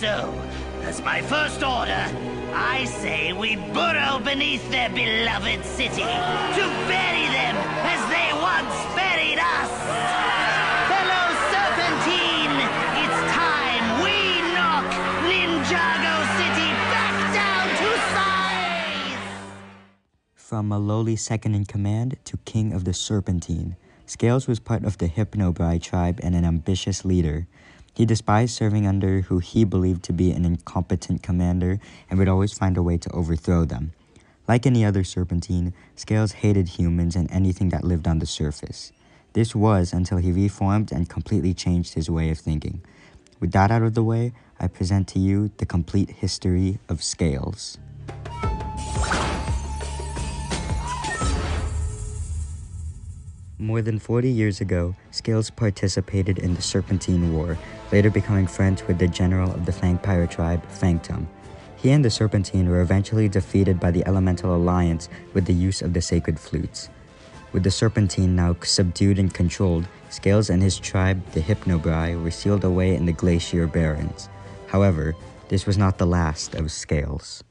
So, as my first order, I say we burrow beneath their beloved city to bury them as they once buried us! Fellow Serpentine, it's time we knock Ninjago City back down to size! From a lowly second-in-command to King of the Serpentine, Scales was part of the Hypnobrai tribe and an ambitious leader. He despised serving under who he believed to be an incompetent commander and would always find a way to overthrow them. Like any other Serpentine, Scales hated humans and anything that lived on the surface. This was until he reformed and completely changed his way of thinking. With that out of the way, I present to you the complete history of Scales. More than 40 years ago, Scales participated in the Serpentine War, later becoming friends with the general of the Fangpyre tribe, Fangtum. He and the Serpentine were eventually defeated by the Elemental Alliance with the use of the Sacred Flutes. With the Serpentine now subdued and controlled, Scales and his tribe, the Hypnobrai, were sealed away in the Glacier Barrens. However, this was not the last of Scales.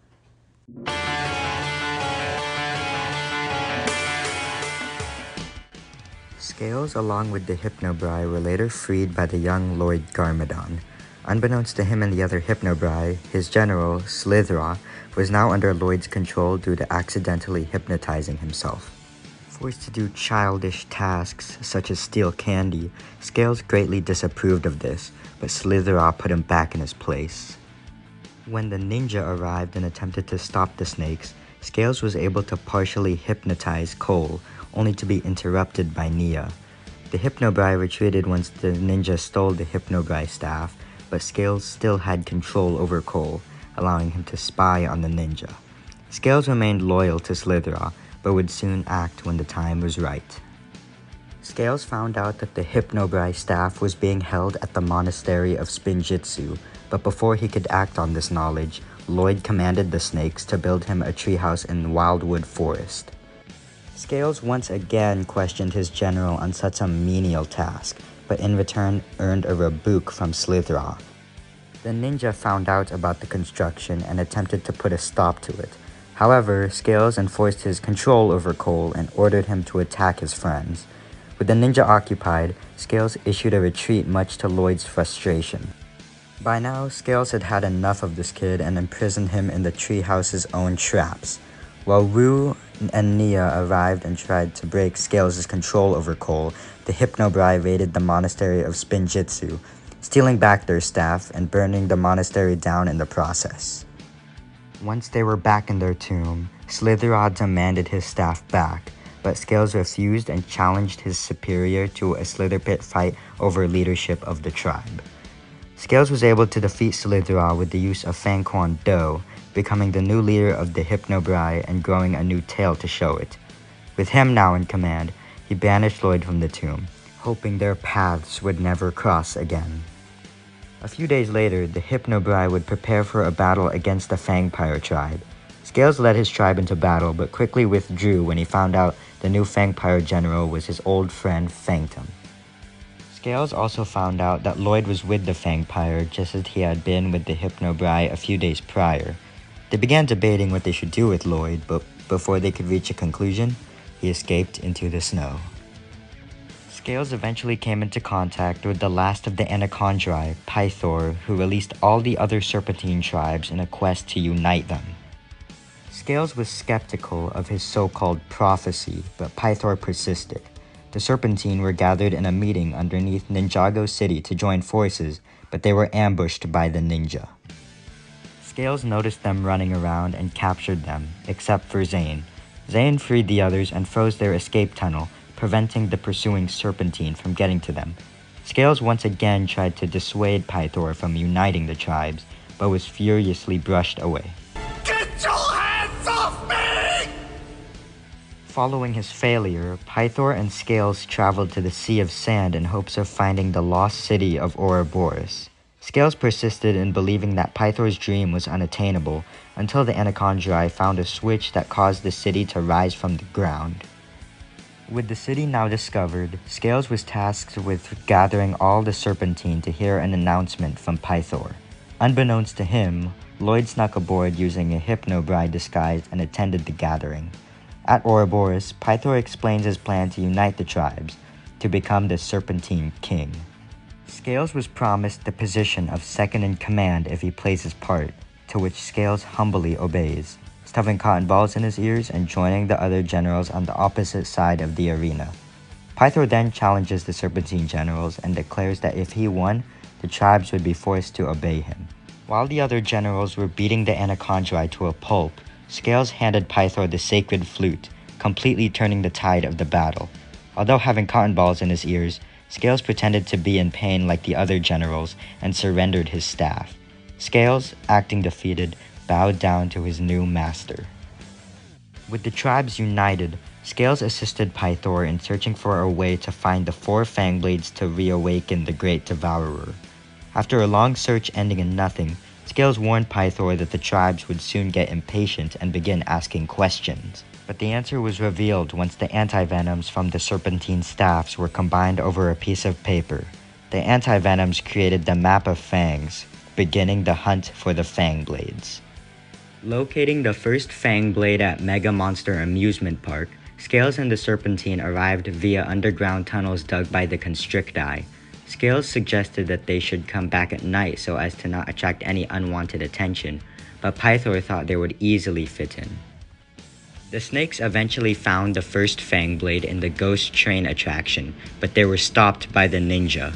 Scales, along with the Hypnobrai, were later freed by the young Lord Garmadon. Unbeknownst to him and the other Hypnobrai, his general, Slithra, was now under Lloyd's control due to accidentally hypnotizing himself. Forced to do childish tasks such as steal candy, Scales greatly disapproved of this, but Slithra put him back in his place. When the ninja arrived and attempted to stop the snakes, Scales was able to partially hypnotize Cole, only to be interrupted by Nia. The Hypnobrai retreated once the ninja stole the Hypnobrai staff, but Scales still had control over Cole, allowing him to spy on the ninja. Scales remained loyal to Slithra, but would soon act when the time was right. Scales found out that the Hypnobrai staff was being held at the monastery of Spinjitzu, but before he could act on this knowledge, Lloyd commanded the snakes to build him a treehouse in Wildwood Forest. Scales once again questioned his general on such a menial task, but in return earned a rebuke from Slithra. The ninja found out about the construction and attempted to put a stop to it. However, Scales enforced his control over Cole and ordered him to attack his friends. With the ninja occupied, Scales issued a retreat much to Lloyd's frustration. By now, Scales had had enough of this kid and imprisoned him in the treehouse's own traps. While Rue and Nia arrived and tried to break Scales' control over Cole, the Hypnobrai raided the monastery of Spinjitzu, stealing back their staff and burning the monastery down in the process. Once they were back in their tomb, Slithra demanded his staff back, but Scales refused and challenged his superior to a Slitherpit fight over leadership of the tribe. Scales was able to defeat Slithra with the use of Fangquan Do, becoming the new leader of the Hypnobrai and growing a new tail to show it. With him now in command, he banished Lloyd from the tomb, hoping their paths would never cross again. A few days later, the Hypnobrai would prepare for a battle against the Fangpyre tribe. Scales led his tribe into battle, but quickly withdrew when he found out the new Fangpyre general was his old friend Fangtum. Scales also found out that Lloyd was with the Fangpyre just as he had been with the Hypnobrai a few days prior. They began debating what they should do with Lloyd, but before they could reach a conclusion, he escaped into the snow. Scales eventually came into contact with the last of the Anacondri, Pythor, who released all the other Serpentine tribes in a quest to unite them. Scales was skeptical of his so-called prophecy, but Pythor persisted. The Serpentine were gathered in a meeting underneath Ninjago City to join forces, but they were ambushed by the ninja. Scales noticed them running around and captured them, except for Zane. Zane freed the others and froze their escape tunnel, preventing the pursuing Serpentine from getting to them. Scales once again tried to dissuade Pythor from uniting the tribes, but was furiously brushed away. Get your hands off me! Following his failure, Pythor and Scales traveled to the Sea of Sand in hopes of finding the lost city of Ouroboros. Scales persisted in believing that Pythor's dream was unattainable until the Anacondri found a switch that caused the city to rise from the ground. With the city now discovered, Scales was tasked with gathering all the Serpentine to hear an announcement from Pythor. Unbeknownst to him, Lloyd snuck aboard using a Hypno-Bride disguise and attended the gathering. At Ouroboros, Pythor explains his plan to unite the tribes, to become the Serpentine King. Scales was promised the position of second in command if he plays his part, to which Scales humbly obeys, stuffing cotton balls in his ears and joining the other generals on the opposite side of the arena. Pythor then challenges the Serpentine generals and declares that if he won, the tribes would be forced to obey him. While the other generals were beating the Anachondri to a pulp, Scales handed Pythor the sacred flute, completely turning the tide of the battle. Although having cotton balls in his ears, Scales pretended to be in pain like the other generals and surrendered his staff. Scales, acting defeated, bowed down to his new master. With the tribes united, Scales assisted Pythor in searching for a way to find the 4 Fangblades to reawaken the Great Devourer. After a long search ending in nothing, Scales warned Pythor that the tribes would soon get impatient and begin asking questions. But the answer was revealed once the antivenoms from the Serpentine staffs were combined over a piece of paper. The antivenoms created the map of Fangs, beginning the hunt for the Fangblades. Locating the first Fangblade at Mega Monster Amusement Park, Scales and the Serpentine arrived via underground tunnels dug by the Constricti. Scales suggested that they should come back at night so as to not attract any unwanted attention, but Pythor thought they would easily fit in. The snakes eventually found the first Fangblade in the Ghost Train attraction, but they were stopped by the ninja.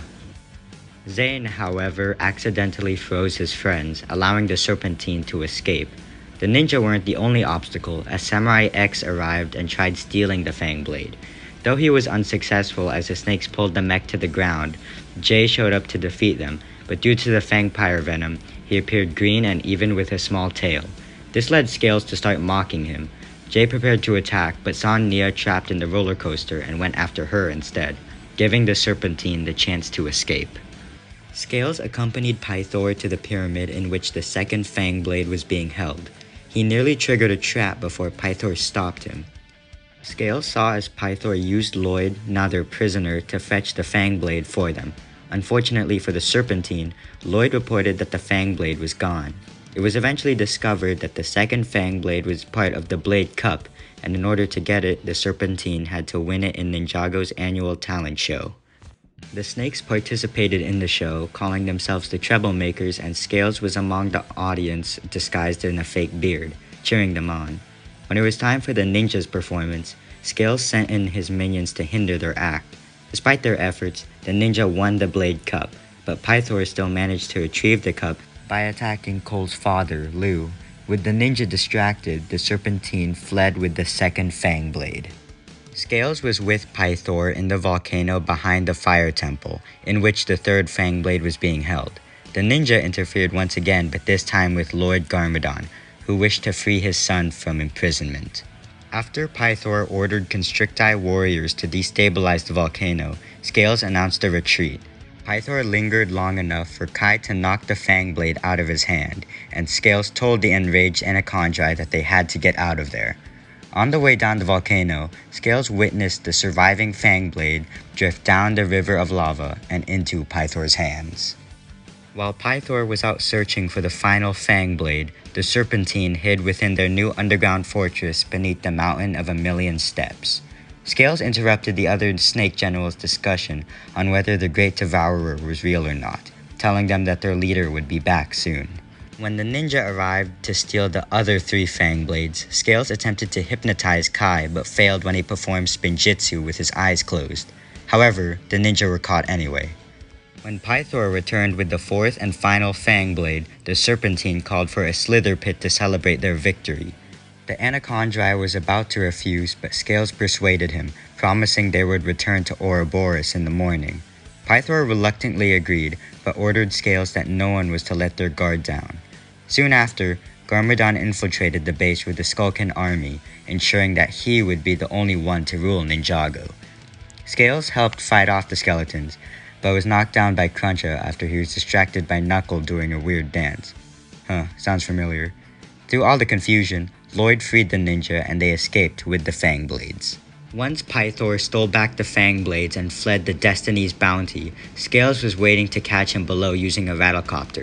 Zane, however, accidentally froze his friends, allowing the Serpentine to escape. The ninja weren't the only obstacle, as Samurai X arrived and tried stealing the Fangblade. Though he was unsuccessful as the snakes pulled the mech to the ground, Jay showed up to defeat them, but due to the Fang Pyrovenom, he appeared green and even with a small tail. This led Scales to start mocking him. Jay prepared to attack, but saw Nia trapped in the roller coaster and went after her instead, giving the Serpentine the chance to escape. Scales accompanied Pythor to the pyramid in which the second Fangblade was being held. He nearly triggered a trap before Pythor stopped him. Scales saw as Pythor used Lloyd, now their prisoner, to fetch the Fangblade for them. Unfortunately for the Serpentine, Lloyd reported that the Fangblade was gone. It was eventually discovered that the second Fangblade was part of the Blade Cup, and in order to get it, the Serpentine had to win it in Ninjago's annual talent show. The snakes participated in the show, calling themselves the Troublemakers, and Scales was among the audience disguised in a fake beard, cheering them on. When it was time for the ninja's performance, Scales sent in his minions to hinder their act. Despite their efforts, the ninja won the Blade Cup, but Pythor still managed to retrieve the cup by attacking Cole's father, Lou. With the ninja distracted, the Serpentine fled with the second Fangblade. Scales was with Pythor in the volcano behind the Fire Temple, in which the third Fangblade was being held. The ninja interfered once again, but this time with Lord Garmadon, who wished to free his son from imprisonment. After Pythor ordered Constricti warriors to destabilize the volcano, Scales announced a retreat. Pythor lingered long enough for Kai to knock the Fangblade out of his hand, and Scales told the enraged Anachondri that they had to get out of there. On the way down the volcano, Scales witnessed the surviving Fangblade drift down the river of lava and into Pythor's hands. While Pythor was out searching for the final Fangblade, the Serpentine hid within their new underground fortress beneath the Mountain of a Million Steps. Scales interrupted the other snake generals' discussion on whether the Great Devourer was real or not, telling them that their leader would be back soon. When the ninja arrived to steal the other 3 Fangblades, Scales attempted to hypnotize Kai but failed when he performed Spinjitzu with his eyes closed. However, the ninja were caught anyway. When Pythor returned with the 4th and final Fangblade, the Serpentine called for a Slither Pit to celebrate their victory. The Anachondri was about to refuse, but Scales persuaded him, promising they would return to Ouroboros in the morning. Pythor reluctantly agreed, but ordered Scales that no one was to let their guard down. Soon after, Garmadon infiltrated the base with the Skulkin army, ensuring that he would be the only one to rule Ninjago. Scales helped fight off the skeletons, but was knocked down by Cruncha after he was distracted by Knuckle doing a weird dance. Sounds familiar. Through all the confusion, Lloyd freed the ninja and they escaped with the Fangblades. Once Pythor stole back the Fangblades and fled the Destiny's Bounty, Scales was waiting to catch him below using a rattlecopter.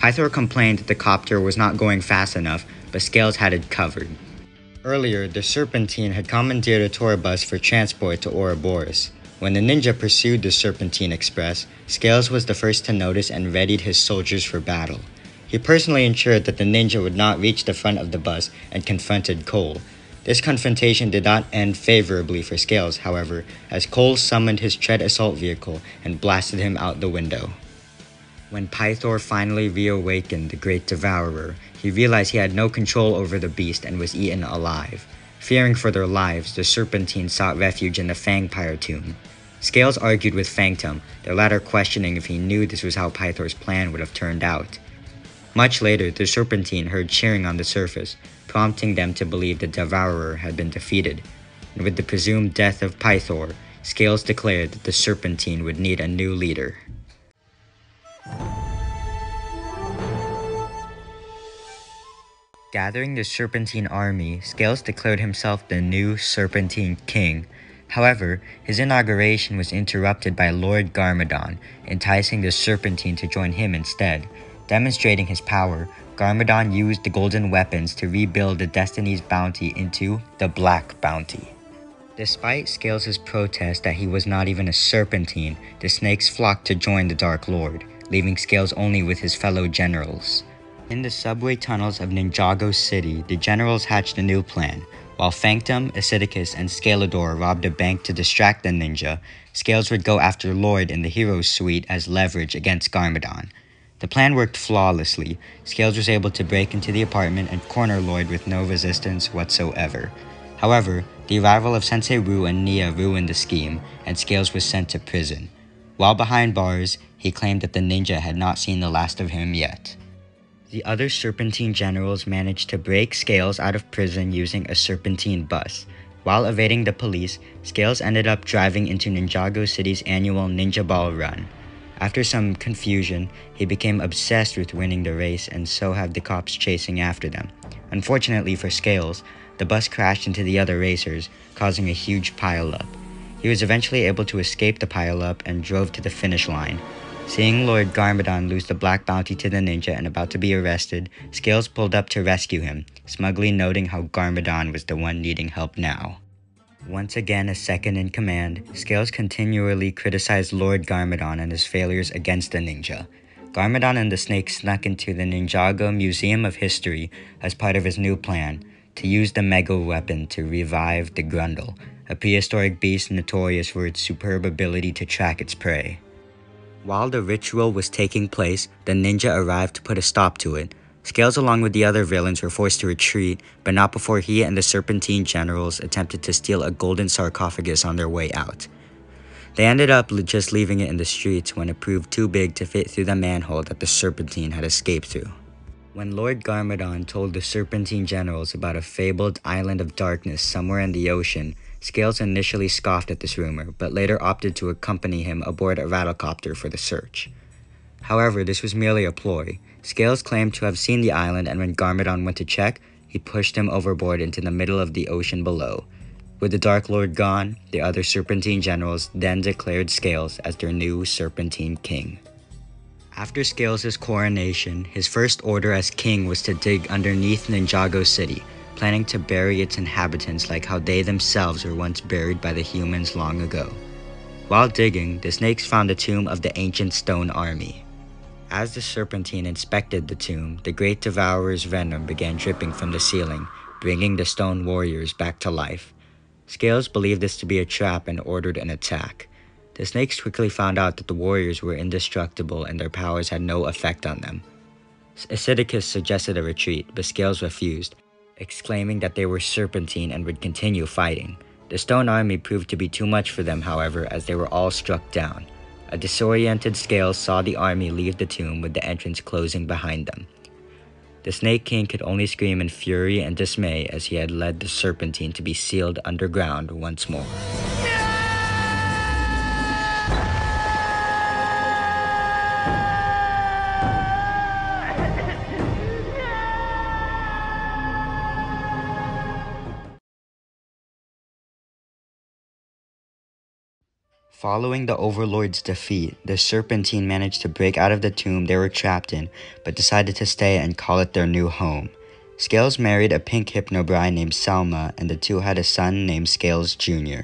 Pythor complained that the copter was not going fast enough, but Scales had it covered. Earlier, the Serpentine had commandeered a tour bus for transport to Ouroboros. When the ninja pursued the Serpentine Express, Scales was the first to notice and readied his soldiers for battle. He personally ensured that the ninja would not reach the front of the bus and confronted Cole. This confrontation did not end favorably for Scales, however, as Cole summoned his tread assault vehicle and blasted him out the window. When Pythor finally reawakened the Great Devourer, he realized he had no control over the beast and was eaten alive. Fearing for their lives, the Serpentine sought refuge in the Fangpyre tomb. Scales argued with Fangtum, the latter questioning if he knew this was how Pythor's plan would have turned out. Much later, the Serpentine heard cheering on the surface, prompting them to believe the Devourer had been defeated. And with the presumed death of Pythor, Scales declared that the Serpentine would need a new leader. Gathering the Serpentine army, Scales declared himself the new Serpentine King. However, his inauguration was interrupted by Lord Garmadon, enticing the Serpentine to join him instead. Demonstrating his power, Garmadon used the golden weapons to rebuild the Destiny's bounty into the Black Bounty. Despite Scales' protest that he was not even a Serpentine, the snakes flocked to join the Dark Lord, leaving Scales only with his fellow generals. In the subway tunnels of Ninjago City, the generals hatched a new plan. While Fangtum, Acidicus, and Scalador robbed a bank to distract the ninja, Scales would go after Lloyd in the Hero's Suite as leverage against Garmadon. The plan worked flawlessly. Scales was able to break into the apartment and corner Lloyd with no resistance whatsoever. However, the arrival of Sensei Ru and Nia ruined the scheme, and Scales was sent to prison. While behind bars, he claimed that the ninja had not seen the last of him yet. The other Serpentine generals managed to break Scales out of prison using a Serpentine bus. While evading the police, Scales ended up driving into Ninjago City's annual Ninja Ball run. After some confusion, he became obsessed with winning the race, and so had the cops chasing after them. Unfortunately for Scales, the bus crashed into the other racers, causing a huge pileup. He was eventually able to escape the pileup and drove to the finish line. Seeing Lord Garmadon lose the Black Bounty to the ninja and about to be arrested, Scales pulled up to rescue him, smugly noting how Garmadon was the one needing help now. Once again a second in command, Scales continually criticized Lord Garmadon and his failures against the ninja. Garmadon and the snake snuck into the Ninjago Museum of History as part of his new plan, to use the Mega Weapon to revive the Grundle, a prehistoric beast notorious for its superb ability to track its prey. While the ritual was taking place, the ninja arrived to put a stop to it. Scales along with the other villains were forced to retreat, but not before he and the Serpentine generals attempted to steal a golden sarcophagus on their way out. They ended up just leaving it in the streets when it proved too big to fit through the manhole that the Serpentine had escaped through. When Lord Garmadon told the Serpentine generals about a fabled island of darkness somewhere in the ocean, Scales initially scoffed at this rumor, but later opted to accompany him aboard a rattlecopter for the search. However, this was merely a ploy. Scales claimed to have seen the island, and when Garmadon went to check, he pushed him overboard into the middle of the ocean below. With the Dark Lord gone, the other Serpentine generals then declared Scales as their new Serpentine King. After Scales' coronation, his first order as king was to dig underneath Ninjago City, planning to bury its inhabitants like how they themselves were once buried by the humans long ago. While digging, the snakes found the tomb of the ancient stone army. As the Serpentine inspected the tomb, the Great Devourer's venom began dripping from the ceiling, bringing the stone warriors back to life. Scales believed this to be a trap and ordered an attack. The snakes quickly found out that the warriors were indestructible and their powers had no effect on them. Acidicus suggested a retreat, but Scales refused, exclaiming that they were Serpentine and would continue fighting. The stone army proved to be too much for them, however, as they were all struck down. A disoriented Scales saw the army leave the tomb with the entrance closing behind them. The Snake King could only scream in fury and dismay as he had led the Serpentine to be sealed underground once more. Following the Overlord's defeat, the Serpentine managed to break out of the tomb they were trapped in, but decided to stay and call it their new home. Scales married a pink Hypnobrai named Selma, and the two had a son named Scales Jr.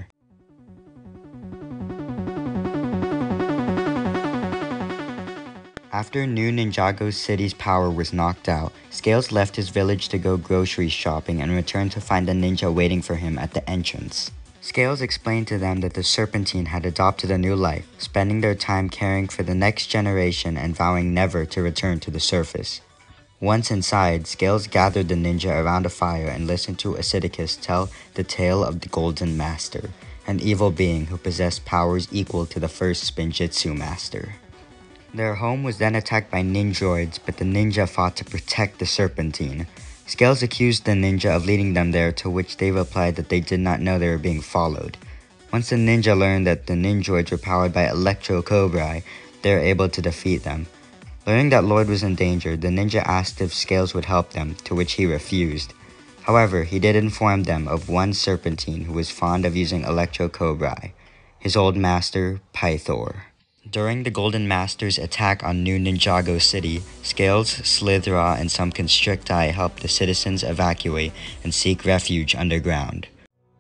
After New Ninjago City's power was knocked out, Scales left his village to go grocery shopping and returned to find a ninja waiting for him at the entrance. Scales explained to them that the Serpentine had adopted a new life, spending their time caring for the next generation and vowing never to return to the surface. Once inside, Scales gathered the ninja around a fire and listened to Acidicus tell the tale of the Golden Master, an evil being who possessed powers equal to the first Spinjitzu Master. Their home was then attacked by ninjoids, but the ninja fought to protect the Serpentine. Scales accused the ninja of leading them there, to which they replied that they did not know they were being followed. Once the ninja learned that the ninjoids were powered by Electro Cobra, they were able to defeat them. Learning that Lloyd was in danger, the ninja asked if Scales would help them, to which he refused. However, he did inform them of one Serpentine who was fond of using Electro Cobra, his old master, Pythor. During the Golden Master's attack on New Ninjago City, Scales, Slithra, and some Constricti helped the citizens evacuate and seek refuge underground.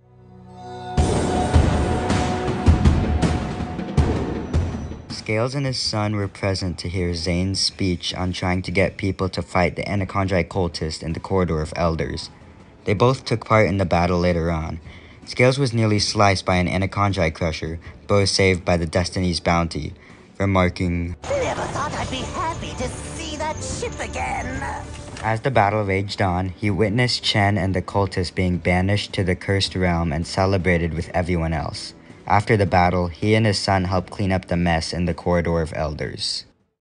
Scales and his son were present to hear Zane's speech on trying to get people to fight the Anacondrae cultist in the Corridor of Elders. They both took part in the battle later on. Scales was nearly sliced by an Anacondrae crusher, but was saved by the Destiny's Bounty, remarking, Never thought I'd be happy to see that ship again. As the battle raged on, he witnessed Chen and the cultists being banished to the Cursed Realm and celebrated with everyone else. After the battle, he and his son helped clean up the mess in the Corridor of Elders.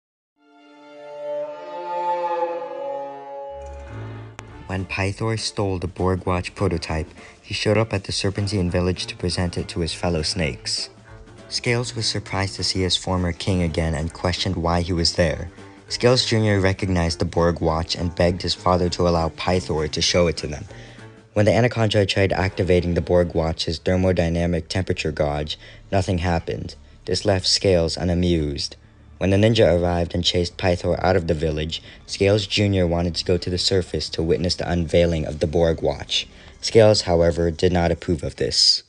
When Pythor stole the Borg Watch prototype, he showed up at the Serpentine village to present it to his fellow snakes. Scales was surprised to see his former king again and questioned why he was there. Scales Jr. recognized the Borg Watch and begged his father to allow Pythor to show it to them. When the Anacondrae tried activating the Borg Watch's thermodynamic temperature gauge, nothing happened. This left Scales unamused. When the ninja arrived and chased Pythor out of the village, Scales Jr. wanted to go to the surface to witness the unveiling of the Borg Watch. Scales, however, did not approve of this.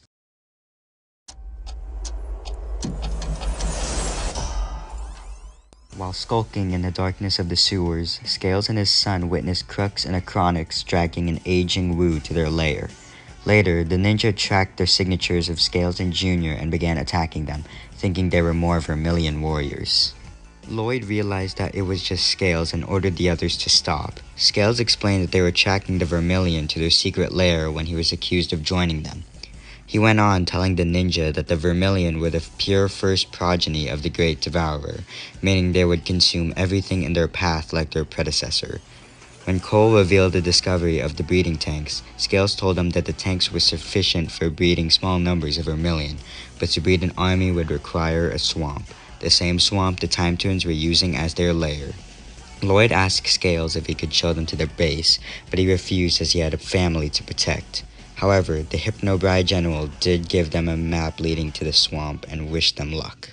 While skulking in the darkness of the sewers, Scales and his son witnessed Crux and Acronix dragging an aging Wu to their lair. Later, the ninja tracked their signatures of Scales and Jr. and began attacking them, thinking they were more Vermilion warriors. Lloyd realized that it was just Scales and ordered the others to stop. Scales explained that they were tracking the Vermilion to their secret lair when he was accused of joining them. He went on telling the ninja that the Vermilion were the pure first progeny of the Great Devourer, meaning they would consume everything in their path like their predecessor. When Cole revealed the discovery of the breeding tanks, Scales told him that the tanks were sufficient for breeding small numbers of Vermilion, but to breed an army would require a swamp, the same swamp the Time Turns were using as their lair. Lloyd asked Scales if he could show them to their base, but he refused as he had a family to protect. However, the Hypnobrai General did give them a map leading to the swamp and wished them luck.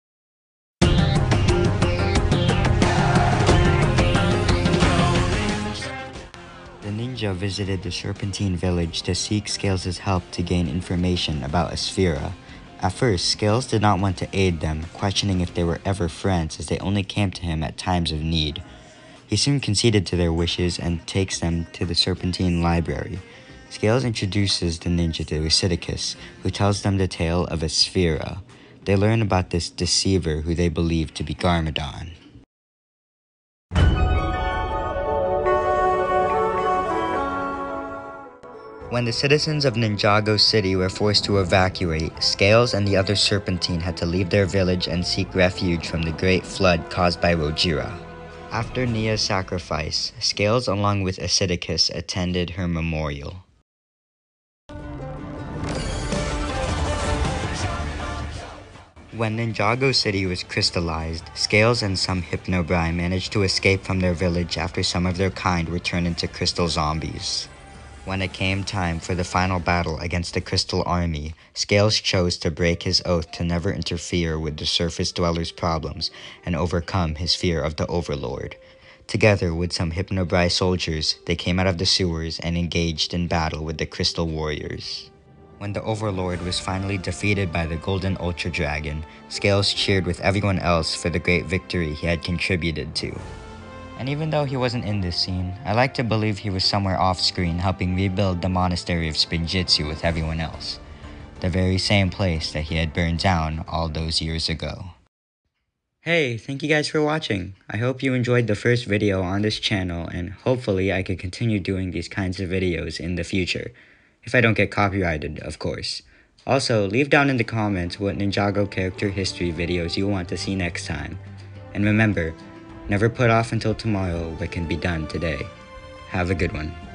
The ninja visited the Serpentine village to seek Scales' help to gain information about Asphira. At first, Scales did not want to aid them, questioning if they were ever friends as they only came to him at times of need. He soon conceded to their wishes and takes them to the Serpentine library. Scales introduces the ninja to Acidicus, who tells them the tale of Asphira. They learn about this deceiver who they believe to be Garmadon. When the citizens of Ninjago City were forced to evacuate, Scales and the other Serpentine had to leave their village and seek refuge from the great flood caused by Rojira. After Nia's sacrifice, Scales along with Acidicus attended her memorial. When Ninjago City was crystallized, Scales and some Hypnobrai managed to escape from their village after some of their kind were turned into crystal zombies. When it came time for the final battle against the Crystal Army, Scales chose to break his oath to never interfere with the surface dwellers' problems and overcome his fear of the Overlord. Together with some Hypnobrai soldiers, they came out of the sewers and engaged in battle with the Crystal Warriors. When the Overlord was finally defeated by the Golden Ultra Dragon, Scales cheered with everyone else for the great victory he had contributed to. And even though he wasn't in this scene, I like to believe he was somewhere off-screen helping rebuild the Monastery of Spinjitzu with everyone else. The very same place that he had burned down all those years ago. Hey, thank you guys for watching. I hope you enjoyed the first video on this channel, and hopefully I can continue doing these kinds of videos in the future. If I don't get copyrighted, of course. Also, leave down in the comments what Ninjago character history videos you want to see next time. And remember, never put off until tomorrow what can be done today. Have a good one.